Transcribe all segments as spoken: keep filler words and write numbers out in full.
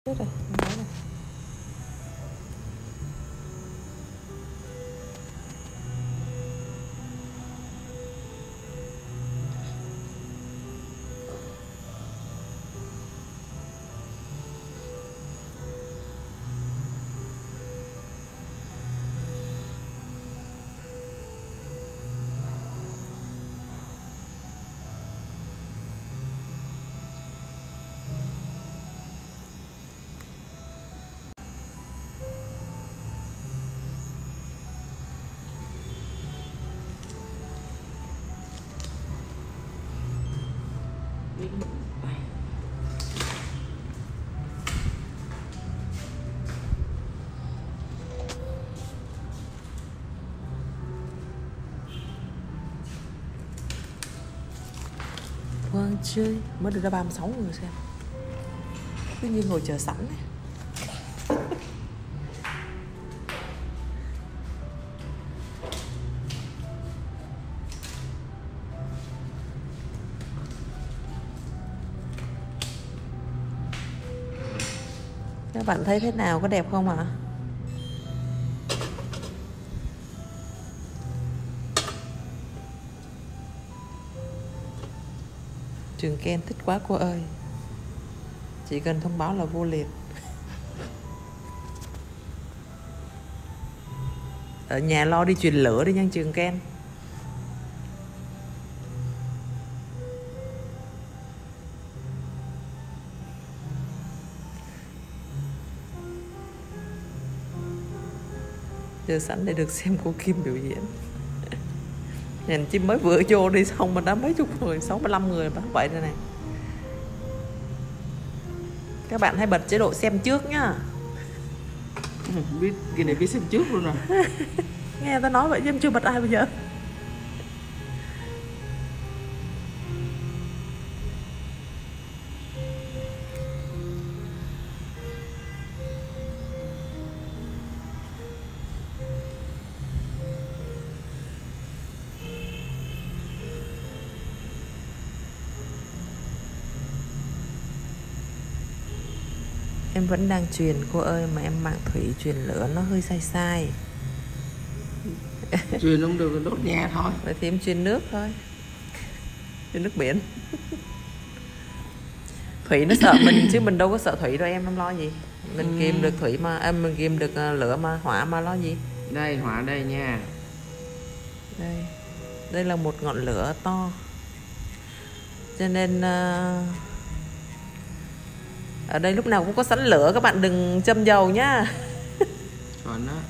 Rồi. Vâng chơi mới được ra ba mươi sáu người xem, cứ như ngồi chờ sẵn này. Các bạn thấy thế nào, có đẹp không ạ? À? Trường Ken thích quá cô ơi. Chỉ cần thông báo là vô liệt. Ở nhà lo đi truyền lửa đi nha Trường Ken. Chờ sẵn để được xem cô Kim biểu diễn. Nhìn chim mới vừa vô đi xong mà đã mấy chục người, sáu mươi lăm người bác vậy đây này. Các bạn hãy bật chế độ xem trước nhá. Biết cái này biết xem trước luôn rồi. Nghe ta nói vậy chứ em chưa bật ai bây giờ. Em vẫn đang truyền cô ơi, mà em mạng thủy truyền lửa nó hơi sai sai. Truyền không được đốt nhà thôi. Vậy thì em truyền nước thôi. Truyền nước biển. Thủy nó sợ mình chứ mình đâu có sợ Thủy đâu em, em lo gì. Mình ừ. kìm được Thủy mà, em mình kìm được lửa mà, hỏa mà lo gì. Đây hỏa đây nha. Đây. Đây là một ngọn lửa to. Cho nên uh, ở đây lúc nào cũng có sẵn lửa, các bạn đừng châm dầu nhá. Còn đó.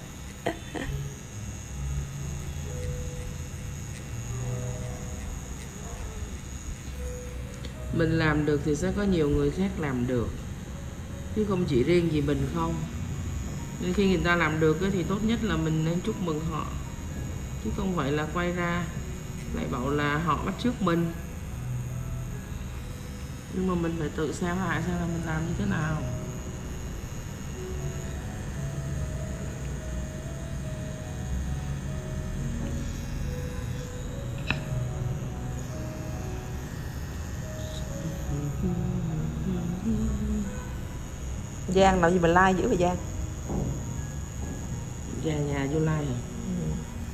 Mình làm được thì sẽ có nhiều người khác làm được, chứ không chỉ riêng gì mình không. Nên khi người ta làm được thì tốt nhất là mình nên chúc mừng họ, chứ không phải là quay ra lại bảo là họ bắt chước mình. Nhưng mà mình phải tự xem lại xem là mình làm như thế nào. Giang làm gì mà like dữ vậy Giang? Giang nhà vô like hả? Ừ.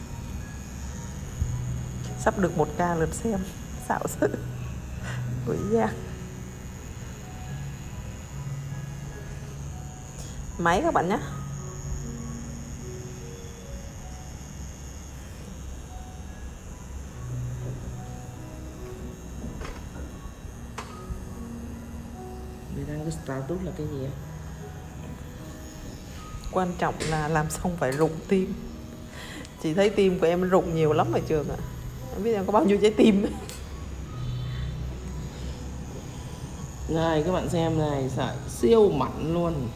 Sắp được một ca lượt xem. Xạo sự của Giang. Máy các bạn nhé. Người đang cái status là cái gì á? Quan trọng là làm xong phải rụng tim. Chị thấy tim của em rụng nhiều lắm ở trường ạ. À. Em biết em có bao nhiêu trái tim. Này các bạn xem này, sợi siêu mặn luôn.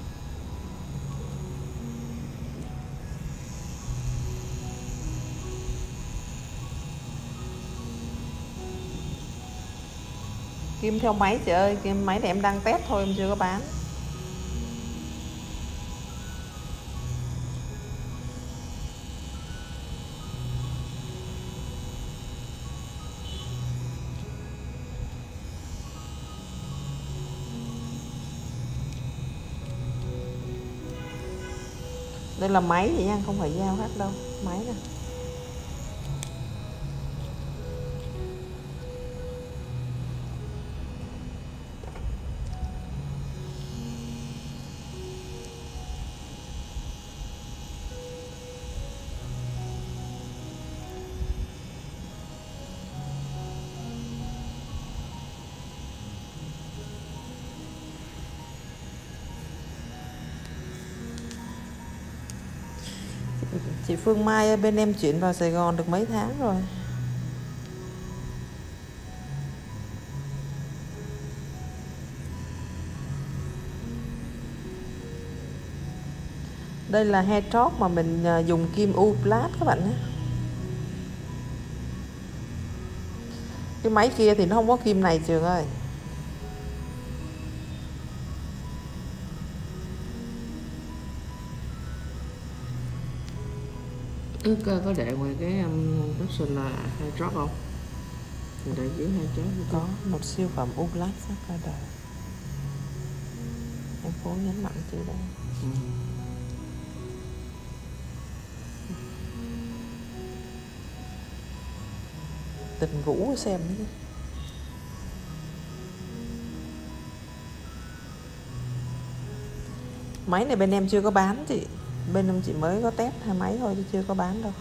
Kim theo máy chị ơi, kim máy này em đang test thôi, em chưa có bán. Đây là máy vậy nha, không phải dao hát đâu, máy nè. Chị Phương Mai bên em chuyển vào Sài Gòn được mấy tháng rồi. Đây là hair top mà mình dùng kim U Plus các bạn nhé. Cái máy kia thì nó không có kim này Trường ơi. Ước có để ngoài cái um, option là hair drop không? Mình để dưới hair drop có một siêu phẩm U Plus sắp ra đời. Em cố nhấn mạnh chữ đây. Ừ. Tình Vũ xem đi. Máy này bên em chưa có bán chị. Bên em chỉ mới có test hai máy thôi chứ chưa có bán đâu.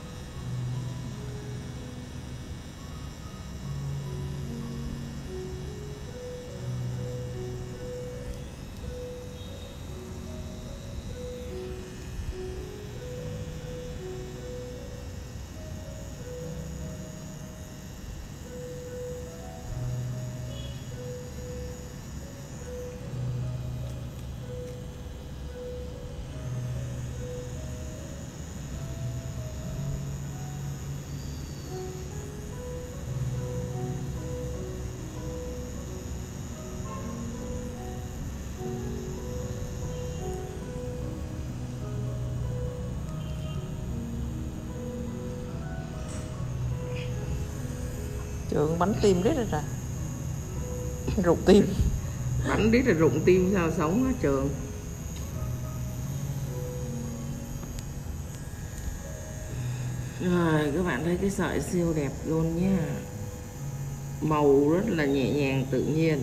Trường bắn tim riết rồi rồi. Rụng tim. Bắn riết là rụng tim sao sống á Trường. Rồi các bạn thấy cái sợi siêu đẹp luôn nha. Màu rất là nhẹ nhàng tự nhiên.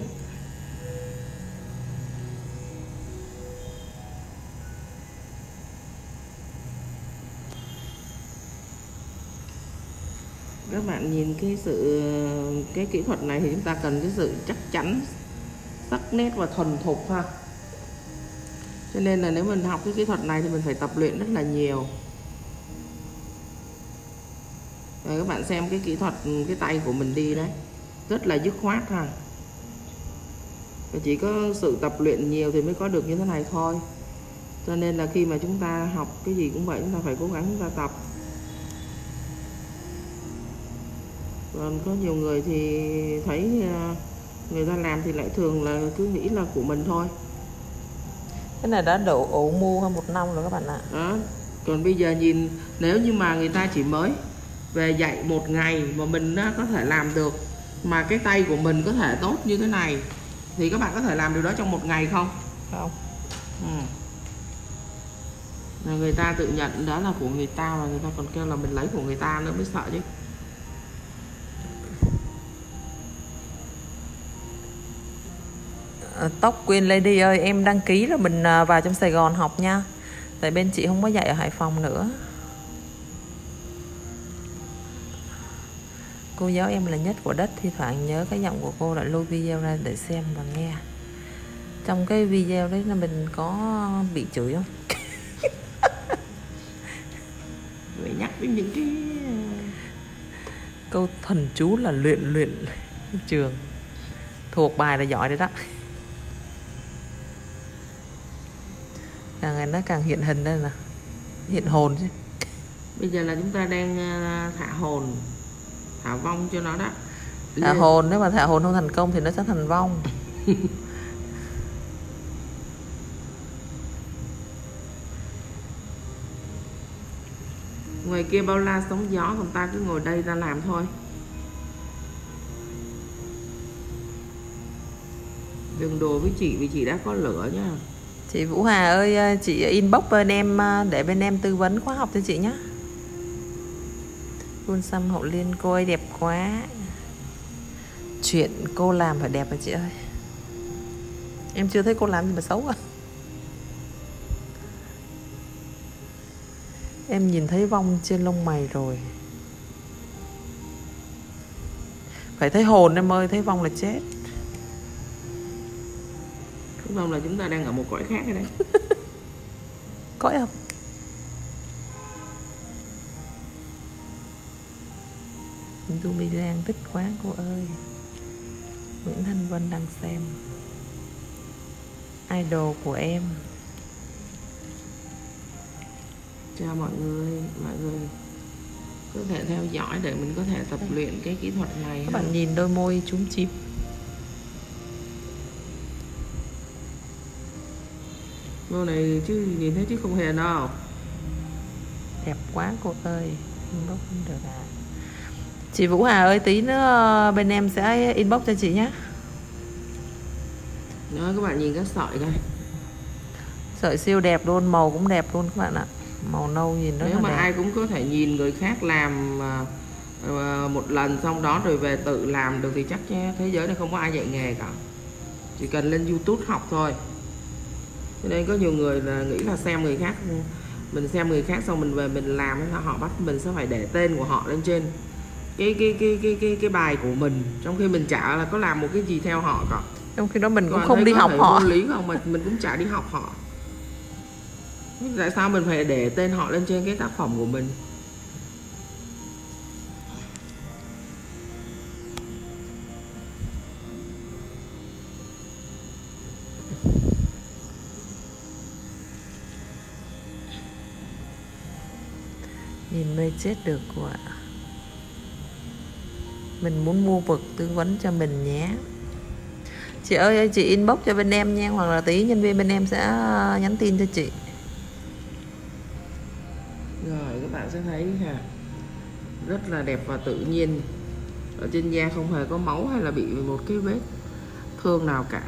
Các bạn nhìn cái sự cái kỹ thuật này thì chúng ta cần cái sự chắc chắn, sắc nét và thuần thục ha. Cho nên là nếu mình học cái kỹ thuật này thì mình phải tập luyện rất là nhiều. Rồi các bạn xem cái kỹ thuật cái tay của mình đi đấy, rất là dứt khoát ha. Và chỉ có sự tập luyện nhiều thì mới có được như thế này thôi. Cho nên là khi mà chúng ta học cái gì cũng vậy, chúng ta phải cố gắng chúng ta tập. Còn có nhiều người thì thấy người ta làm thì lại thường là cứ nghĩ là của mình thôi. Cái này đã độ ổ mu hơn một năm rồi các bạn ạ. Đó. Còn bây giờ nhìn, nếu như mà người ta chỉ mới về dạy một ngày mà mình có thể làm được, mà cái tay của mình có thể tốt như thế này, thì các bạn có thể làm điều đó trong một ngày không? Không. Ừ. Người ta tự nhận đó là của người ta và người ta còn kêu là mình lấy của người ta nữa mới sợ chứ. Tóc Queen Lady ơi, em đăng ký rồi mình vào trong Sài Gòn học nha. Tại bên chị không có dạy ở Hải Phòng nữa. Cô giáo em là nhất của đất, thi thoảng nhớ cái giọng của cô lại lôi video ra để xem và nghe. Trong cái video đấy là mình có bị chửi không? Vậy nhắc đến những cái câu thần chú là luyện luyện Trường. Thuộc bài là giỏi đấy đó. Càng ngày nó càng hiện hình đây nè. Hiện hồn chứ. Bây giờ là chúng ta đang thả hồn, thả vong cho nó đó. Thả hồn, nếu mà thả hồn không thành công thì nó sẽ thành vong. Ngoài kia bao la sóng gió, còn ta cứ ngồi đây ta làm thôi. Đừng đùa với chị vì chị đã có lửa nha. Chị Vũ Hà ơi, chị inbox bên em để bên em tư vấn khóa học cho chị nhé. Buôn xăm Hậu Liên, cô ơi đẹp quá. Chuyện cô làm phải đẹp mà chị ơi. Em chưa thấy cô làm gì mà xấu à. Em nhìn thấy vong trên lông mày rồi. Phải thấy hồn em ơi, thấy vong là chết. Thấy vong là chúng ta đang ở một cõi khác ở đây. Cõi âm. Ruby Lan thích quá cô ơi. Nguyễn Thanh Vân đang xem. Idol của em. Chào mọi người, mọi người có thể theo dõi để mình có thể tập luyện cái kỹ thuật này. Các bạn nhìn đôi môi trúng chím. Môi này chứ nhìn thấy chứ không hề đâu. Đẹp quá cô ơi. Inbox không được à. Chị Vũ Hà ơi, tí nữa bên em sẽ inbox cho chị nhé. Đó, các bạn nhìn các sợi coi. Sợi siêu đẹp luôn, màu cũng đẹp luôn các bạn ạ. Màu nâu nhìn rất Nếu là mà đẹp. ai cũng có thể nhìn người khác làm uh, một lần xong đó rồi về tự làm được thì chắc thế giới này không có ai dạy nghề cả. Chỉ cần lên YouTube học thôi. Cho nên có nhiều người là nghĩ là xem người khác, mình xem người khác xong mình về mình làm, là họ bắt mình sẽ phải để tên của họ lên trên cái cái cái cái cái cái bài của mình, trong khi mình chả là có làm một cái gì theo họ cả. Trong khi đó mình cũng Còn không đi học họ. Vô lý không mà mình cũng chả đi học họ. Tại sao mình phải để tên họ lên trên cái tác phẩm của mình? Nhìn mê chết được cô ạ. Mình muốn mua vật tư vấn cho mình nhé. Chị ơi, chị inbox cho bên em nha. Hoặc là tí nhân viên bên em sẽ nhắn tin cho chị. Rồi các bạn sẽ thấy ha, rất là đẹp và tự nhiên. Ở trên da không hề có máu hay là bị một cái vết thương nào cả.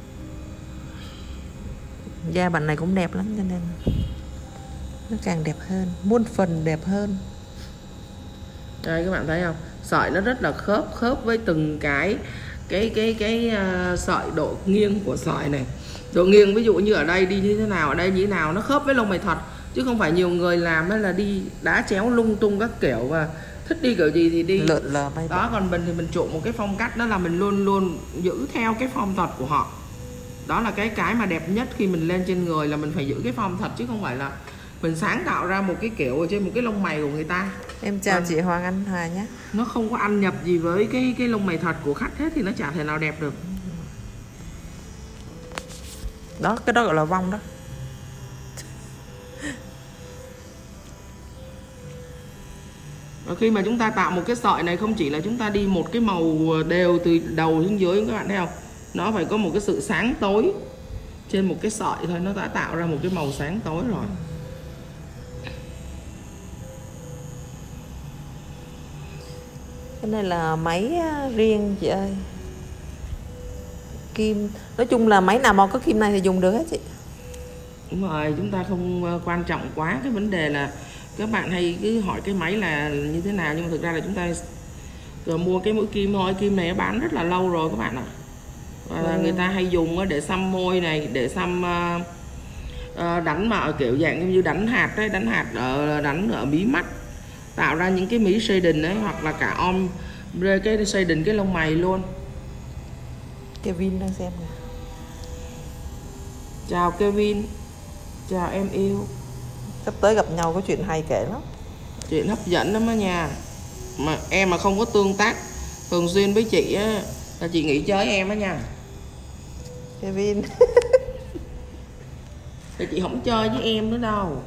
Da bạn này cũng đẹp lắm cho nên nó càng đẹp hơn, muôn phần đẹp hơn. Đây các bạn thấy không? Sợi nó rất là khớp khớp với từng cái cái cái cái uh, sợi độ nghiêng của sợi này. Độ nghiêng ví dụ như ở đây đi như thế nào, ở đây như thế nào, nó khớp với lông mày thật. Chứ không phải nhiều người làm hay là đi đá chéo lung tung các kiểu và thích đi kiểu gì thì đi. Lượn lờ bay đó, còn mình thì mình chuộng một cái phong cách, đó là mình luôn luôn giữ theo cái form thật của họ. Đó là cái cái mà đẹp nhất khi mình lên trên người, là mình phải giữ cái form thật, chứ không phải là mình sáng tạo ra một cái kiểu ở trên một cái lông mày của người ta. Em chào Còn chị Hoàng Anh Hòa nhé. nó không có ăn nhập gì với cái cái lông mày thật của khách hết thì nó chả thể nào đẹp được. Đó, cái đó gọi là vong đó. Và khi mà chúng ta tạo một cái sợi này, không chỉ là chúng ta đi một cái màu đều từ đầu xuống dưới, các bạn thấy không? Nó phải có một cái sự sáng tối trên một cái sợi thôi, nó đã tạo ra một cái màu sáng tối rồi. Cái này là máy riêng chị ơi. Kim, nói chung là máy nào mà có kim này thì dùng được hết chị. Đúng rồi, chúng ta không quan trọng quá cái vấn đề là các bạn hay cứ hỏi cái máy là như thế nào, nhưng mà thực ra là chúng ta rồi mua cái mũi kim thôi. Kim này bán rất là lâu rồi các bạn ạ. Và ừ. người ta hay dùng để xăm môi này, để xăm uh, uh, đánh mà kiểu dạng như đánh hạt đấy, đánh hạt ở đánh ở mí mắt, tạo ra những cái mí shading đấy, hoặc là cả om cái shading cái lông mày luôn. Kevin đang xem nè. Chào Kevin, chào em yêu. Sắp tới gặp nhau có chuyện hay kể lắm. Chuyện hấp dẫn lắm đó nha. Mà em mà không có tương tác thường xuyên với chị á là chị nghỉ chơi em á nha. Kevin thì chị không chơi với em nữa đâu.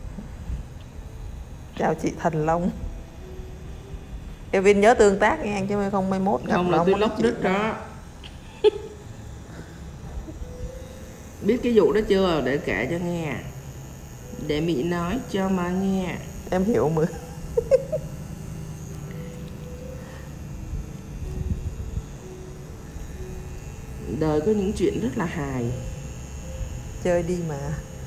Chào chị Thần Long. Kevin nhớ tương tác nha, chứ không mai mốt không là tôi lóc đứt đó. Biết cái vụ đó chưa? Để kể cho nghe, để Mỹ nói cho mà nghe. Em hiểu mà. Đời có những chuyện rất là hài. Chơi đi mà.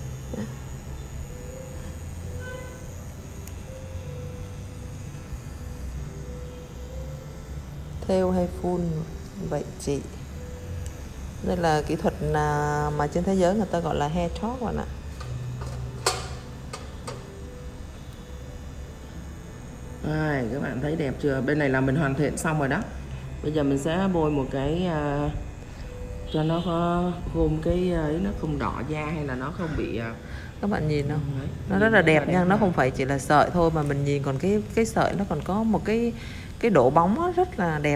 Thêu hay full vậy chị? Đây là kỹ thuật mà trên thế giới người ta gọi là hair talk bạn ạ. À, các bạn thấy đẹp chưa? Bên này là mình hoàn thiện xong rồi đó. Bây giờ mình sẽ bôi một cái uh, cho nó có gồm cái ấy, nó không đỏ da hay là nó không bị uh... Các bạn nhìn không? Đấy, nó rất là đẹp nha, nó không phải chỉ là sợi thôi mà mình nhìn còn cái cái sợi nó còn có một cái cái độ bóng rất là đẹp.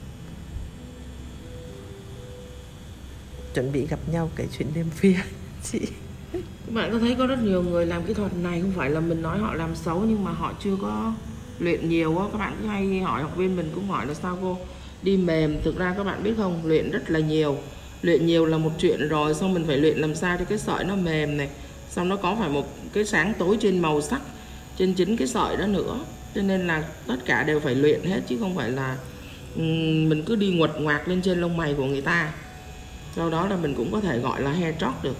Chuẩn bị gặp nhau kể chuyện đêm khuya chị. Các bạn có thấy có rất nhiều người làm kỹ thuật này, không phải là mình nói họ làm xấu nhưng mà họ chưa có luyện nhiều á. Các bạn cứ hay hỏi học viên mình cũng hỏi là sao cô đi mềm. Thực ra các bạn biết không, luyện rất là nhiều. Luyện nhiều là một chuyện rồi, xong mình phải luyện làm sao cho cái sợi nó mềm này, xong nó có phải một cái sáng tối trên màu sắc trên chính cái sợi đó nữa. Cho nên là tất cả đều phải luyện hết, chứ không phải là um, mình cứ đi nguật ngoạc lên trên lông mày của người ta. Sau đó là mình cũng có thể gọi là hair talk được.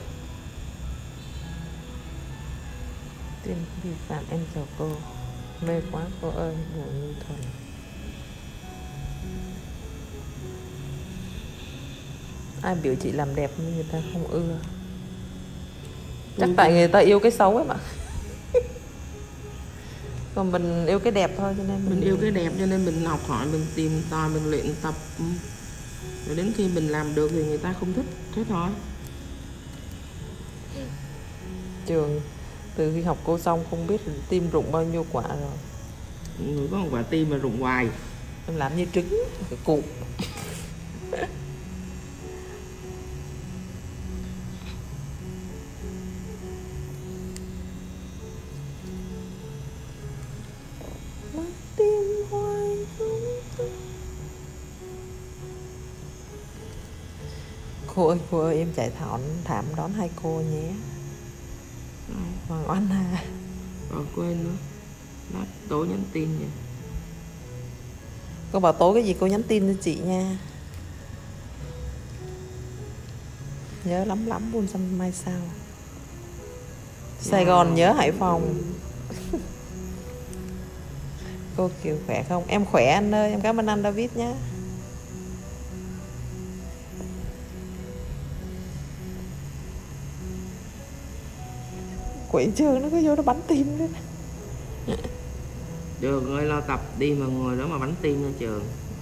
Tiên vi phạm em chào cô. Mê quá cô ơi, ngủ như thuần. Ai biểu chị làm đẹp nhưng người ta không ưa. Chắc ừ. tại người ta yêu cái xấu ấy mà. Còn mình yêu cái đẹp thôi cho nên mình... mình yêu cái đẹp cho nên mình học hỏi, mình tìm tòi, mình luyện tập. Rồi đến khi mình làm được thì người ta không thích, thế thôi. Trường từ khi học cô xong không biết tim rụng bao nhiêu quả rồi. Người có một quả tim mà rụng hoài. Em làm như trứng, cái cục. Cô ơi, cô ơi, em chạy thảm, thảm đón hai cô nhé. Hoàng Oanh à. Còn quên nữa, lát tối nhắn tin nha. Cô bảo tối cái gì cô nhắn tin cho chị nha. Nhớ lắm lắm buôn xăm mai sao. Sài Gòn nhớ Hải Phòng. Cô Kiều khỏe không? Em khỏe anh ơi, em cảm ơn anh David nhé. Quỷ trường nó cứ vô nó bắn tim đấy. Trường ơi, lo tập đi mà ngồi đó mà bắn tim nha Trường.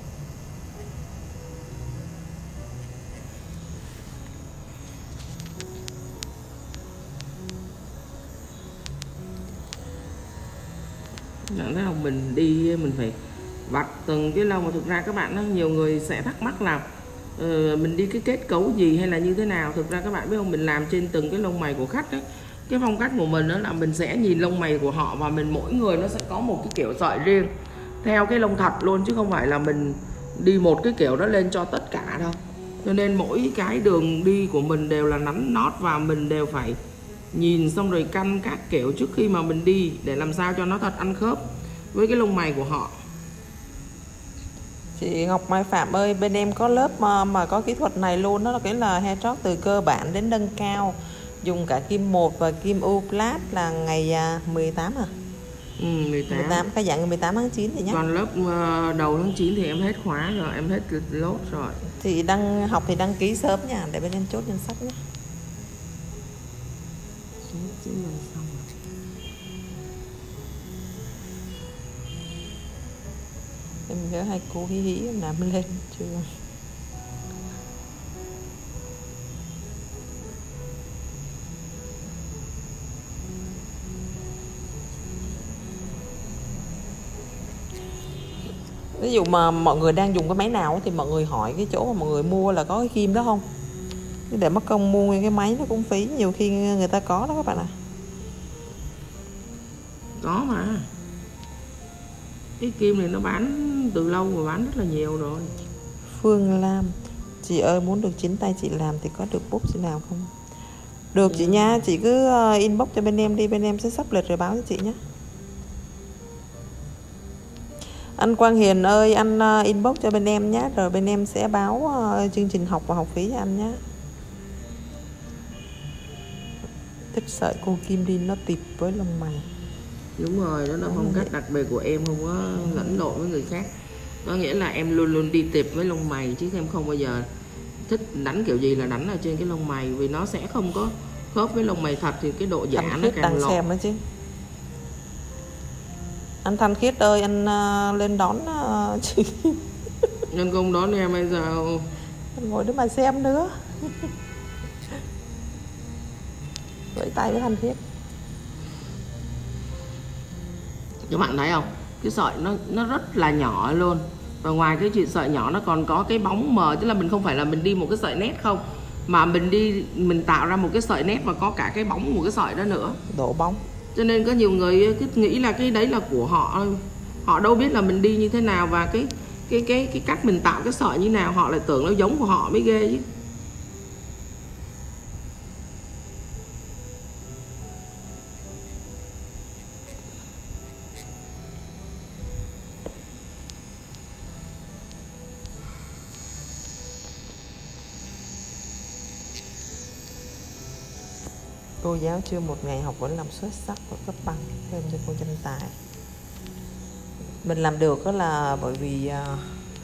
Nhận thấy không, mình đi mình phải vặt từng cái lông mà thực ra các bạn, nó nhiều người sẽ thắc mắc là uh, mình đi cái kết cấu gì hay là như thế nào. Thực ra các bạn biết không, mình làm trên từng cái lông mày của khách ấy. Cái phong cách của mình đó là mình sẽ nhìn lông mày của họ và mình mỗi người nó sẽ có một cái kiểu sợi riêng theo cái lông thật luôn, chứ không phải là mình đi một cái kiểu đó lên cho tất cả đâu. Cho nên mỗi cái đường đi của mình đều là nắn nót và mình đều phải nhìn xong rồi căn các kiểu trước khi mà mình đi để làm sao cho nó thật ăn khớp với cái lông mày của họ. Chị Ngọc Mai Phạm ơi, bên em có lớp mà, mà có kỹ thuật này luôn. Đó là cái là hair talk từ cơ bản đến nâng cao, dùng cả kim một và kim U Plus là ngày mười tám à? Ừ, mười tám. mười tám, khai giảng ngày mười tám tháng chín thì nhé. Còn lớp uh, đầu tháng chín thì em hết khóa rồi, em hết lốt rồi. Thì đăng học thì đăng ký sớm nha, để bên em chốt danh sách nhé. Em nhớ hai cô hí hí làm lên chưa? Ví dụ mà mọi người đang dùng cái máy nào thì mọi người hỏi cái chỗ mà mọi người mua là có cái kim đó không, để mất công mua cái máy nó cũng phí, nhiều khi người ta có đó các bạn ạ. À. Có mà, cái kim này nó bán từ lâu rồi, bán rất là nhiều rồi. Phương Lam, chị ơi muốn được chính tay chị làm thì có được book chị nào không? Được ừ. Chị nha, chị cứ inbox cho bên em đi, bên em sẽ sắp lịch rồi báo cho chị nhé. Anh Quang Hiền ơi, anh inbox cho bên em nhé, rồi bên em sẽ báo chương trình học và học phí cho anh nhé. thích sợi cô Kim Rin nó tịt với lông mày. Đúng rồi, đó là phong cách đặc biệt của em, không có lẫn lộn với người khác. Có nghĩa là em luôn luôn đi tịp với lông mày, chứ em không bao giờ thích đánh kiểu gì là đánh ở trên cái lông mày, vì nó sẽ không có khớp với lông mày thật, thì cái độ giả nó càng lọt. Xem đó chứ. Anh Thanh Khiết ơi, anh uh, lên đón uh, chị. Nhân công đón em bây giờ. Anh ngồi đó mà xem nữa. Vẫy tay với Thanh Khiết. Các bạn thấy không? Cái sợi nó nó rất là nhỏ luôn. Và ngoài cái chuyện sợi nhỏ nó còn có cái bóng mờ, tức là mình không phải là mình đi một cái sợi nét không, mà mình đi mình tạo ra một cái sợi nét và có cả cái bóng của cái sợi đó nữa, đổ bóng. Cho nên có nhiều người cứ nghĩ là cái đấy là của họ, họ đâu biết là mình đi như thế nào và cái cái cái cái cách mình tạo cái sợi như nào, họ lại tưởng nó giống của họ mới ghê chứ. Cô giáo chưa một ngày học vẫn làm xuất sắc và cấp bằng thêm cho cô tranh tài. Mình làm được đó là bởi vì uh,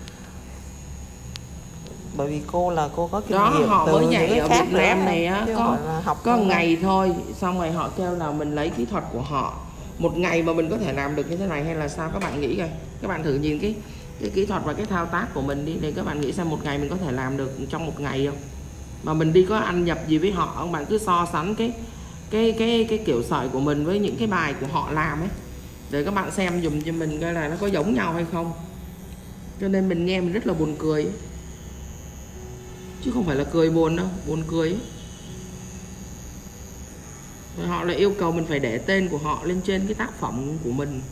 bởi vì cô là cô có kinh đó, nghiệm họ từ mới những nhảy cái ở khác Việt Nam này á, có học có ngày thôi, xong rồi họ kêu là mình lấy kỹ thuật của họ. Một ngày mà mình có thể làm được như thế này hay là sao, các bạn nghĩ coi. Các bạn thử nhìn cái cái kỹ thuật và cái thao tác của mình đi, để các bạn nghĩ xem một ngày mình có thể làm được trong một ngày không. Mà mình đi có ăn nhập gì với họ không, bạn cứ so sánh cái cái cái cái kiểu sợi của mình với những cái bài của họ làm ấy, để các bạn xem dùm cho mình coi là nó có giống nhau hay không. Cho nên mình nghe mình rất là buồn cười ấy. Chứ không phải là cười buồn đâu, buồn cười ấy. Rồi họ lại yêu cầu mình phải để tên của họ lên trên cái tác phẩm của mình.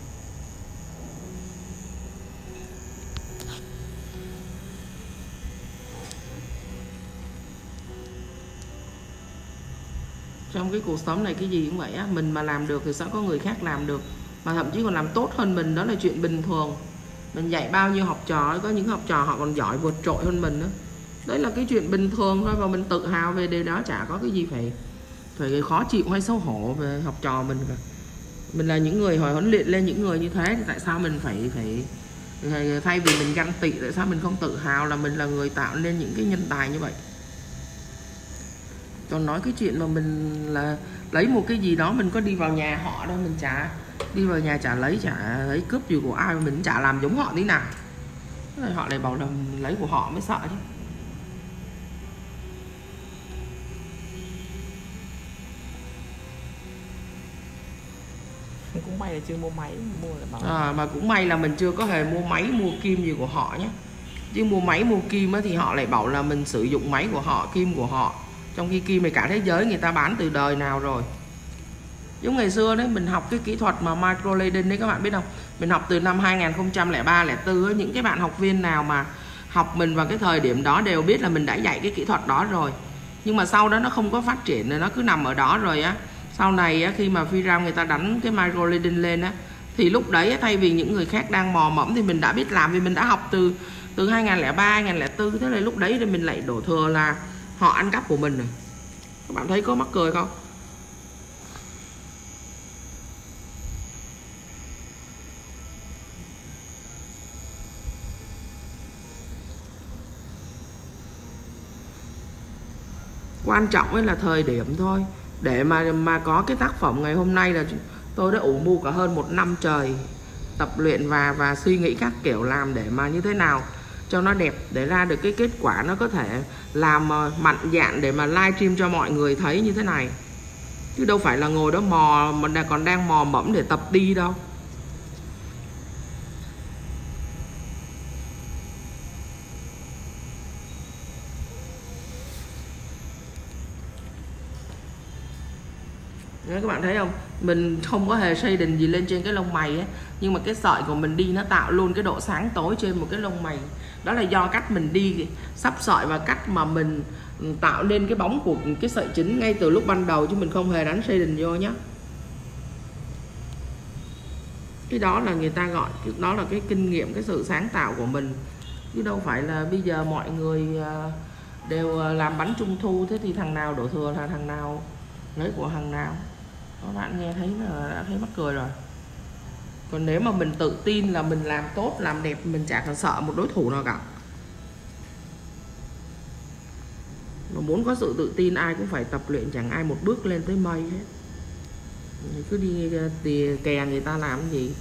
Trong cái cuộc sống này cái gì cũng vậy á, mình mà làm được thì sao có người khác làm được, mà thậm chí còn làm tốt hơn mình, đó là chuyện bình thường. Mình dạy bao nhiêu học trò, có những học trò họ còn giỏi vượt trội hơn mình nữa. Đấy là cái chuyện bình thường thôi, và mình tự hào về điều đó, chả có cái gì phải phải khó chịu hay xấu hổ về học trò mình cả. Mình là những người hồi huấn luyện lên những người như thế, thì tại sao mình phải phải thay vì mình ganh tị, tại sao mình không tự hào là mình là người tạo nên những cái nhân tài như vậy. Còn nói cái chuyện mà mình là lấy một cái gì đó, mình có đi vào nhà họ đâu, mình chả đi vào nhà chả lấy, chả lấy cướp gì của ai, mình chả làm giống họ tí nào. Rồi họ lại bảo là lấy của họ mới sợ chứ. Cũng may là chưa mua máy, mua là bảo. À, mà cũng may là mình chưa có hề mua máy mua kim gì của họ nhé. Chứ mua máy mua kim á, thì họ lại bảo là mình sử dụng máy của họ, kim của họ, trong khi kim này cả thế giới người ta bán từ đời nào rồi. Giống ngày xưa đấy, mình học cái kỹ thuật mà microblading đấy, các bạn biết không? Mình học từ năm hai nghìn không trăm lẻ ba lẻ bốn ấy, những cái bạn học viên nào mà học mình vào cái thời điểm đó đều biết là mình đã dạy cái kỹ thuật đó rồi. Nhưng mà sau đó nó không có phát triển, nó cứ nằm ở đó rồi á. Sau này á, khi mà Phi-Ram người ta đánh cái microblading lên á, thì lúc đấy á, thay vì những người khác đang mò mẫm thì mình đã biết làm, vì mình đã học từ từ hai nghìn không trăm lẻ ba hai nghìn không trăm lẻ bốn. Thế là lúc đấy thì mình lại đổ thừa là họ ăn cắp của mình rồi. Các bạn thấy có mắc cười không? Quan trọng ấy là thời điểm thôi. Để mà mà có cái tác phẩm ngày hôm nay là tôi đã ủ mưu cả hơn một năm trời tập luyện và và suy nghĩ các kiểu làm để mà như thế nào cho nó đẹp, để ra được cái kết quả nó có thể làm mạnh dạn để mà livestream cho mọi người thấy như thế này. Chứ đâu phải là ngồi đó mò, mà còn đang mò mẫm để tập đi đâu. Các bạn thấy không? Mình không có hề shading gì lên trên cái lông mày ấy, nhưng mà cái sợi của mình đi nó tạo luôn cái độ sáng tối trên một cái lông mày. Đó là do cách mình đi sắp sợi và cách mà mình tạo nên cái bóng của cái sợi chính ngay từ lúc ban đầu, chứ mình không hề đánh shading vô nhé. Cái đó là người ta gọi, đó là cái kinh nghiệm, cái sự sáng tạo của mình. Chứ đâu phải là bây giờ mọi người đều làm bánh trung thu, thế thì thằng nào đổ thừa là thằng nào lấy của hàng nào. Các bạn nghe thấy là đã thấy mắc cười rồi. Còn nếu mà mình tự tin là mình làm tốt, làm đẹp, mình chả cần sợ một đối thủ nào cả. Mà muốn có sự tự tin ai cũng phải tập luyện, chẳng ai một bước lên tới mây hết. Cứ đi thì kè người ta làm cái gì.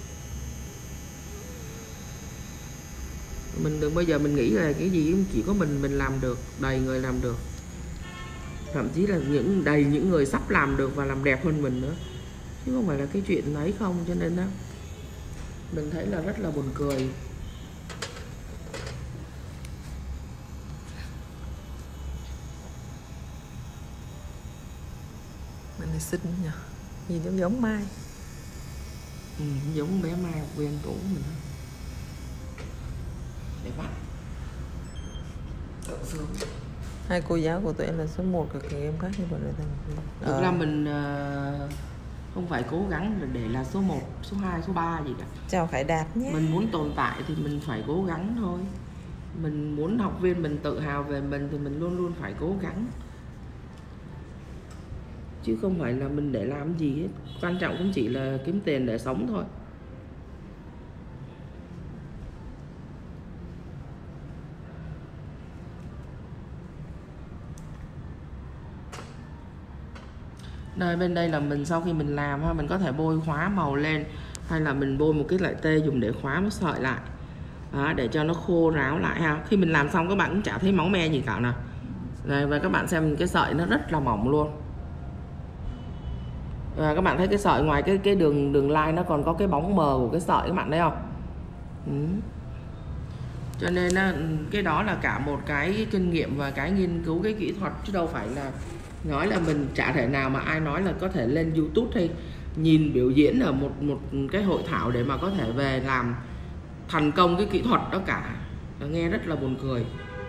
Mình đừng bao giờ mình nghĩ là cái gì chỉ có mình mình làm được, đầy người làm được. Thậm chí là những đầy những người sắp làm được và làm đẹp hơn mình nữa. Chứ không phải là cái chuyện ấy không. Cho nên đó mình thấy là rất là buồn cười. Mình này xinh nhỉ, nhìn giống giống Mai. Ừ, giống bé Mai học viên cũ mình đó. Để bắt tự sướng. Hai cô giáo của tụi em là số một cực kỳ nghiêm khắc như vậy rồi. Thực ờ. ra mình uh, không phải cố gắng để là số một, số hai, số ba gì cả. Chào Khải Đạt nhé. Mình muốn tồn tại thì mình phải cố gắng thôi. Mình muốn học viên mình tự hào về mình thì mình luôn luôn phải cố gắng. Chứ không phải là mình để làm gì hết. Quan trọng cũng chỉ là kiếm tiền để sống thôi. Đây, bên đây là mình sau khi mình làm ha, mình có thể bôi khóa màu lên, hay là mình bôi một cái loại tê dùng để khóa nó sợi lại đó, để cho nó khô ráo lại ha. Khi mình làm xong các bạn cũng chả thấy máu me gì cả nè. Đây, và các bạn xem cái sợi nó rất là mỏng luôn. Và các bạn thấy cái sợi ngoài cái cái đường đường line nó còn có cái bóng mờ của cái sợi, các bạn thấy không? Ừ. Cho nên cái đó là cả một cái kinh nghiệm và cái nghiên cứu cái kỹ thuật, chứ đâu phải là nói là mình chả thể nào mà ai nói là có thể lên YouTube hay nhìn biểu diễn ở một một cái hội thảo để mà có thể về làm thành công cái kỹ thuật đó cả. Nghe rất là buồn cười.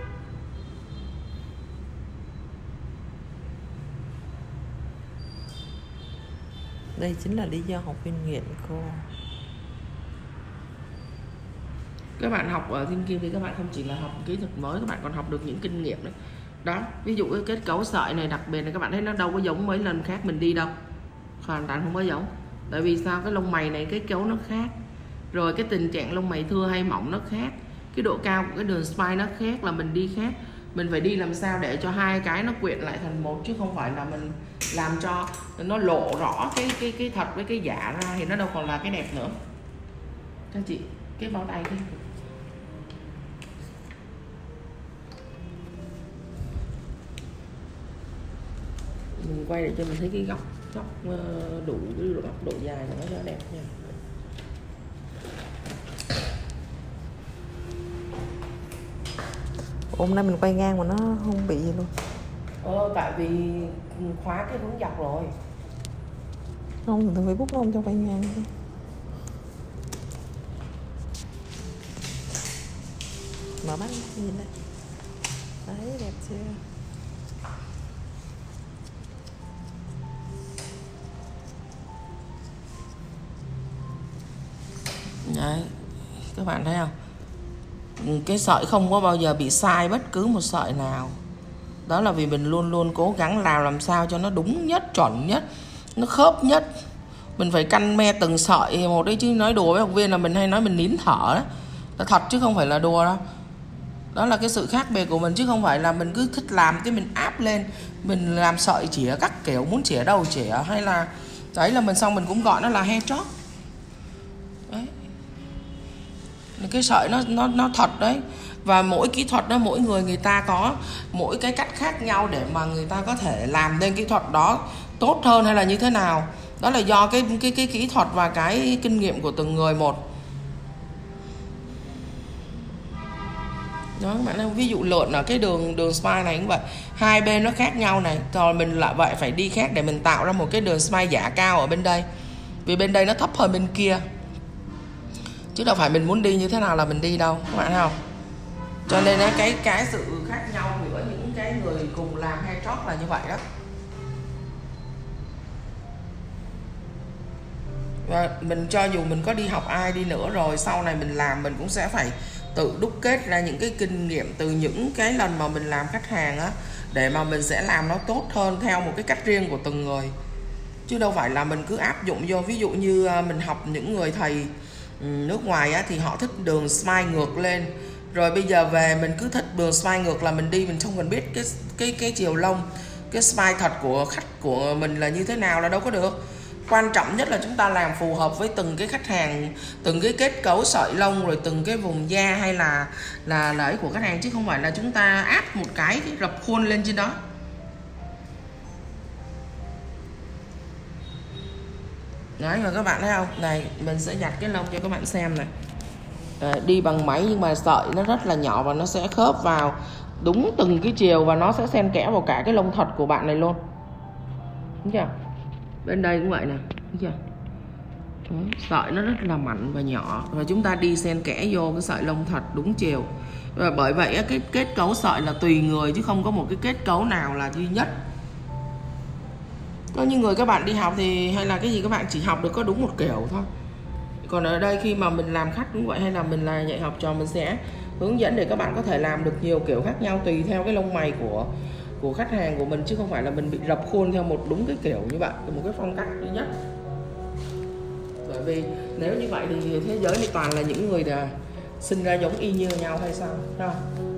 Đây chính là lý do học viên nghiện cô. Các bạn học ở Thiên Kim thì các bạn không chỉ là học kỹ thuật mới, các bạn còn học được những kinh nghiệm đấy. Đó, ví dụ cái kết cấu sợi này đặc biệt này, các bạn thấy nó đâu có giống mấy lần khác mình đi đâu. Hoàn toàn không có giống. Tại vì sao? Cái lông mày này cái cấu nó khác. Rồi cái tình trạng lông mày thưa hay mỏng nó khác. Cái độ cao của cái đường spine nó khác, là mình đi khác. Mình phải đi làm sao để cho hai cái nó quyện lại thành một, chứ không phải là mình làm cho nó lộ rõ cái cái cái thật với cái giả ra thì nó đâu còn là cái đẹp nữa. Các chị, cái bao tay kia. Mình quay để cho mình thấy cái góc góc đủ cái góc độ dài của nó cho đẹp nha. Hôm nay mình quay ngang mà nó không bị gì luôn. Ờ, tại vì khóa cái hướng dọc rồi. Không, thường Facebook nó không cho quay ngang. Mở mắt nhìn đây. Đấy, đẹp chưa? Đấy, các bạn thấy không? Cái sợi không có bao giờ bị sai bất cứ một sợi nào. Đó là vì mình luôn luôn cố gắng làm làm sao cho nó đúng nhất, chuẩn nhất, nó khớp nhất. Mình phải căn me từng sợi một đấy, chứ nói đùa với học viên là mình hay nói mình nín thở đó. Là thật chứ không phải là đùa đâu. Đó là cái sự khác biệt của mình, chứ không phải là mình cứ thích làm cái mình áp lên. Mình làm sợi chĩa các kiểu, muốn chĩa đâu chĩa, hay là đấy là mình xong mình cũng gọi nó là hair chop. Đấy. Cái sợi nó nó nó thật đấy. Và mỗi kỹ thuật đó, mỗi người người ta có mỗi cái cách khác nhau để mà người ta có thể làm nên kỹ thuật đó tốt hơn hay là như thế nào. Đó là do cái cái cái kỹ thuật và cái kinh nghiệm của từng người một. Đó các bạn thấy, ví dụ lượn ở cái đường đường spine này cũng vậy, hai bên nó khác nhau này, rồi mình lại vậy phải đi khác để mình tạo ra một cái đường spine giả cao ở bên đây, vì bên đây nó thấp hơn bên kia, chứ đâu phải mình muốn đi như thế nào là mình đi đâu, các bạn thấy không? Cho nên cái cái sự khác nhau giữa những cái người cùng làm hair chop là như vậy đó. Và mình cho dù mình có đi học ai đi nữa rồi, sau này mình làm mình cũng sẽ phải tự đúc kết ra những cái kinh nghiệm từ những cái lần mà mình làm khách hàng á, để mà mình sẽ làm nó tốt hơn theo một cái cách riêng của từng người, chứ đâu phải là mình cứ áp dụng vô. Ví dụ như mình học những người thầy nước ngoài á, thì họ thích đường smile ngược lên, rồi bây giờ về mình cứ thích đường smile ngược là mình đi mình không cần biết cái cái cái chiều lông, cái smile thật của khách của mình là như thế nào là đâu có được. Quan trọng nhất là chúng ta làm phù hợp với từng cái khách hàng, từng cái kết cấu sợi lông, rồi từng cái vùng da hay là là lợi của khách hàng, chứ không phải là chúng ta áp một cái, cái rập khuôn lên trên đó. Đấy, mà các bạn thấy không? Này, mình sẽ nhặt cái lông cho các bạn xem này. À, đi bằng máy nhưng mà sợi nó rất là nhỏ và nó sẽ khớp vào đúng từng cái chiều, và nó sẽ xen kẽ vào cả cái lông thật của bạn này luôn. Đúng chưa? Bên đây cũng vậy nè, đúng chưa? Đó, sợi nó rất là mảnh và nhỏ, và chúng ta đi xen kẽ vô cái sợi lông thật đúng chiều. Và bởi vậy cái kết cấu sợi là tùy người, chứ không có một cái kết cấu nào là duy nhất. Có những người các bạn đi học thì hay là cái gì các bạn chỉ học được có đúng một kiểu thôi. Còn ở đây khi mà mình làm khách cũng vậy, hay là mình là dạy học trò, mình sẽ hướng dẫn để các bạn có thể làm được nhiều kiểu khác nhau tùy theo cái lông mày của của khách hàng của mình, chứ không phải là mình bị rập khuôn theo một đúng cái kiểu như vậy, một cái phong cách duy nhất. Bởi vì nếu như vậy thì thế giới này toàn là những người là sinh ra giống y như nhau hay sao, không?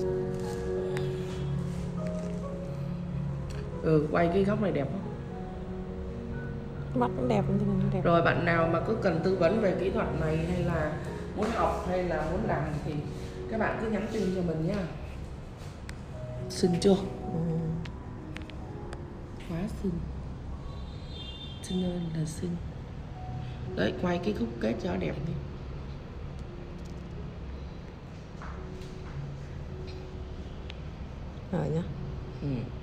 Ừ, quay cái góc này đẹp không? Mắt cũng đẹp, đẹp. Rồi bạn nào mà cứ cần tư vấn về kỹ thuật này, hay là muốn học hay là muốn làm thì các bạn cứ nhắn tin cho mình nhá. Xinh chưa? Ừ. Quá xinh. Xinh ơi là xinh. Đấy, quay cái khúc kết cho đẹp đi. Rồi nhá. Ừ.